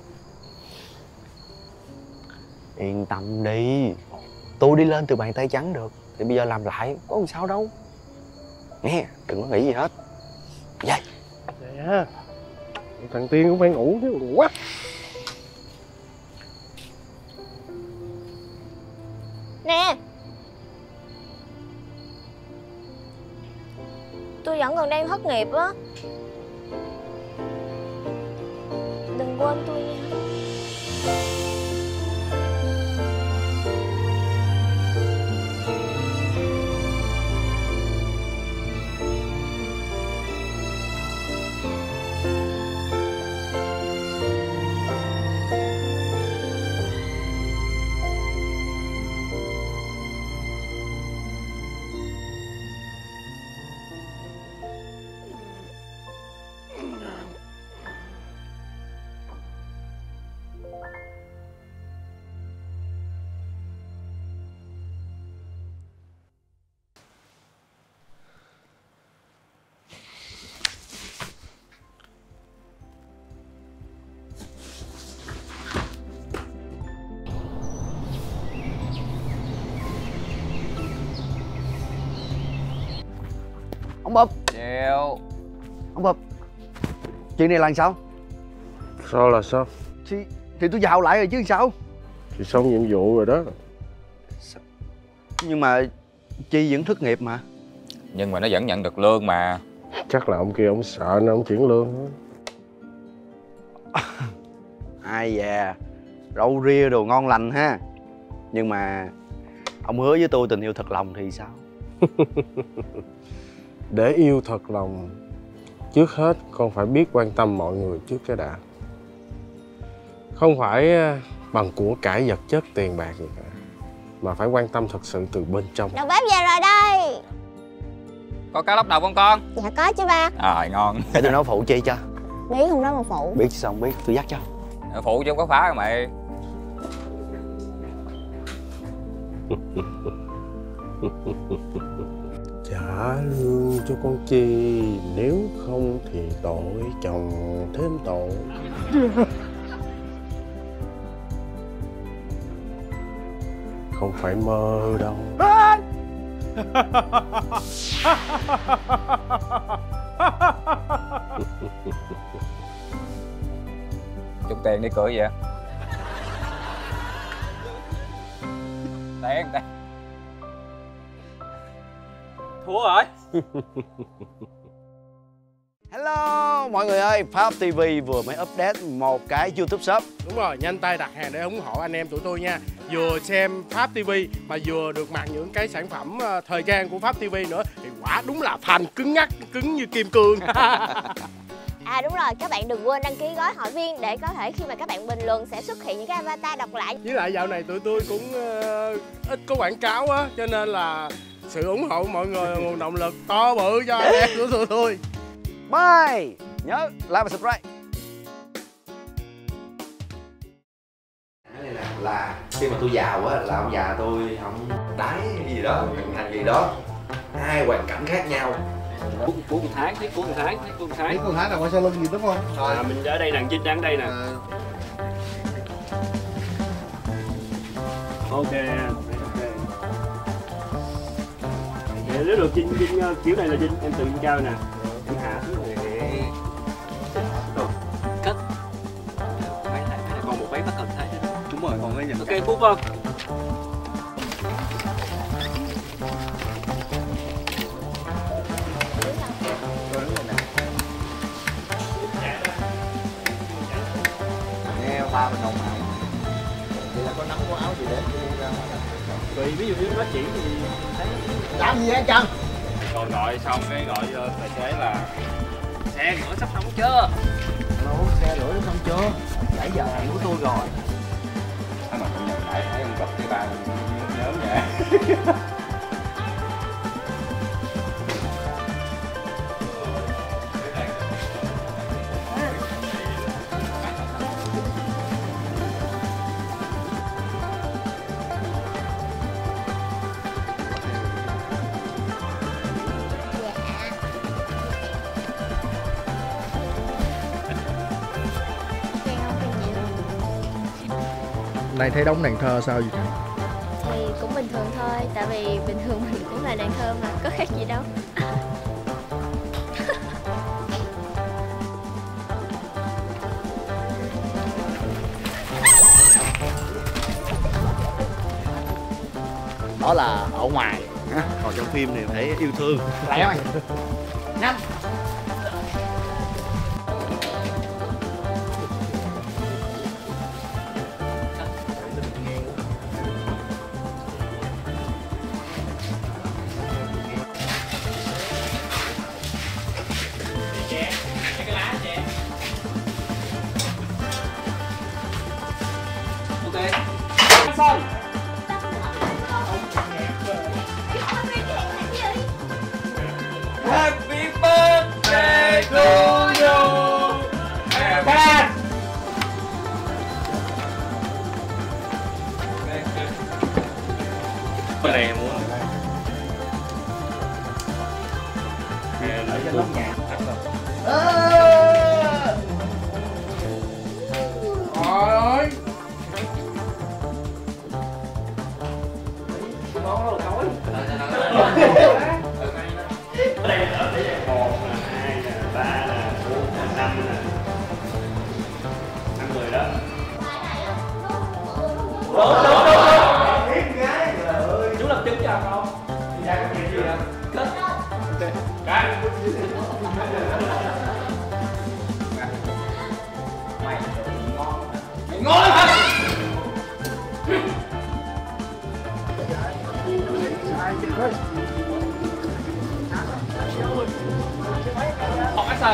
C: Yên tâm đi. Tôi đi lên từ bàn tay trắng được. Thì bây giờ làm lại có làm sao đâu. Nghe, đừng có nghĩ gì hết. Vậy.
E: Vậy ha. Thằng Tiên cũng phải ngủ chứ, ngủ quá.
A: Nè, tôi vẫn còn đang thất nghiệp á. Đừng quên tôi nha.
C: Ông Bập.
I: Chào.
C: Ông Bập, chuyện này là sao?
E: Sao là sao?
C: Thì tôi vào lại rồi chứ sao?
E: Thì xong nhiệm vụ rồi đó.
C: Nhưng mà Chi vẫn thất nghiệp mà.
G: Nhưng mà nó vẫn nhận được lương mà.
E: Chắc là ông kia ông sợ nên ông chuyển lương đó.
C: Ai da, rau ria đồ ngon lành ha. Nhưng mà ông hứa với tôi tình yêu thật lòng thì sao?
E: Để yêu thật lòng, trước hết con phải biết quan tâm mọi người trước cái đã. Không phải bằng của cải vật chất tiền bạc gì cả, mà phải quan tâm thật sự từ bên trong.
A: Đầu bếp về rồi đây.
G: Có cá lóc đầu không con?
A: Dạ có chứ ba.
G: Ngon.
C: Để tôi nấu phụ Chi cho.
A: Biết không đó mà phụ.
C: Biết sao không biết, tôi dắt cho.
G: Phụ chứ không có phá rồi mày.
E: Trả lương cho con Chi, nếu không thì tội chồng thêm tội. Không phải mơ đâu.
G: Chút tiền đi cười vậy. Tiền. Thua rồi.
C: Hello mọi người ơi, Pháp TV vừa mới update một cái YouTube Shop.
E: Đúng rồi, nhanh tay đặt hàng để ủng hộ anh em tụi tôi nha. Vừa xem Pháp TV mà vừa được mặc những cái sản phẩm thời trang của Pháp TV nữa. Thì quả đúng là fan cứng ngắc, cứng như kim cương.
A: À đúng rồi, các bạn đừng quên đăng ký gói hội viên để có thể khi mà các bạn bình luận sẽ xuất hiện những cái avatar độc lạ.
E: Với lại dạo này tụi tôi cũng ít có quảng cáo á, cho nên là sự ủng hộ mọi người là nguồn động lực to bự cho anh em của tụi tôi.
C: Bye. Nhớ like và subscribe. Này nè, là khi mà tôi giàu á là ông già tôi không đái gì đó, hành gì đó. Hai hoàn cảnh khác nhau.
K: Của con Thái, thấy của con Thái, thấy của con Thái.
H: Thấy con Thái là ngoài sau lưng gì đúng không?
K: Mình ở đây nè, Vinh đang ở đây nè. Ok. Nếu được Vinh kiểu này là Vinh, em từ trên cao nè. Em hạ xuống rồi. Cất. Mấy này còn một mấy bắt cần thấy.
C: Đúng rồi, còn cái gì.
K: Ok, Phúc không?
C: Nghe ba mình nồng màu. Vậy là có nắm có áo gì để đi ra.
K: Tùy, ví dụ như nó chỉ thì thấy.
H: Làm gì vậy Trần?
K: Còn gọi xong cái gọi tài xế là xe nữa sắp xong chưa?
H: Alo, xe rửa nó xong chưa? 7 giờ hẹn của tôi rồi.
G: Sao mà công nhận lại thấy ông Bập cái ba nhớ vậy?
L: nay thấy đóng nàng thơ sao vậy?
M: Thì cũng bình thường thôi, tại vì bình thường mình cũng là nàng thơ mà, có khác gì đâu.
C: Đó là ở ngoài, còn trong phim thì phải yêu thương. Lại mày. Nhanh.
E: Xong. Happy birthday to you. Happy. Cái này muốn. Ở trên lớp nhạc. Trời ơi. Món đó là
K: đây là 1 nè, 2 nè, 3 nè, 4 nè, 5 nè, 5 người đó. Đúng. Chú làm chứng cho không? Dạ có chuyện gì không? Kết. Cái. Mày ngon. Mày ngon lắm hả? Học action.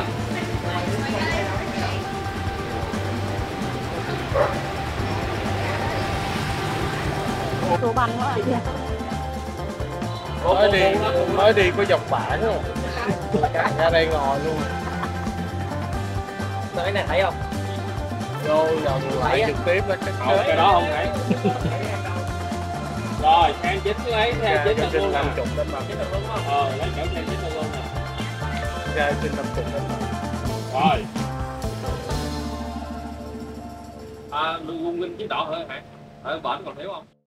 B: Tụi banh quá rồi.
E: Mới đi có dọc bảng luôn. Ra đây ngồi luôn.
N: Cái này thấy không?
E: Vô giờ lại trực tiếp là
K: cái đó không thấy. Rồi, sang chính lấy, sang chính được luôn nè.
E: 50 đến mà.
K: Lấy chỗ sang chính được luôn nè.
E: Ra xin 50 đến mà.
K: Rồi. Luân Linh chứng tỏ hả? Ở bển còn thiếu không?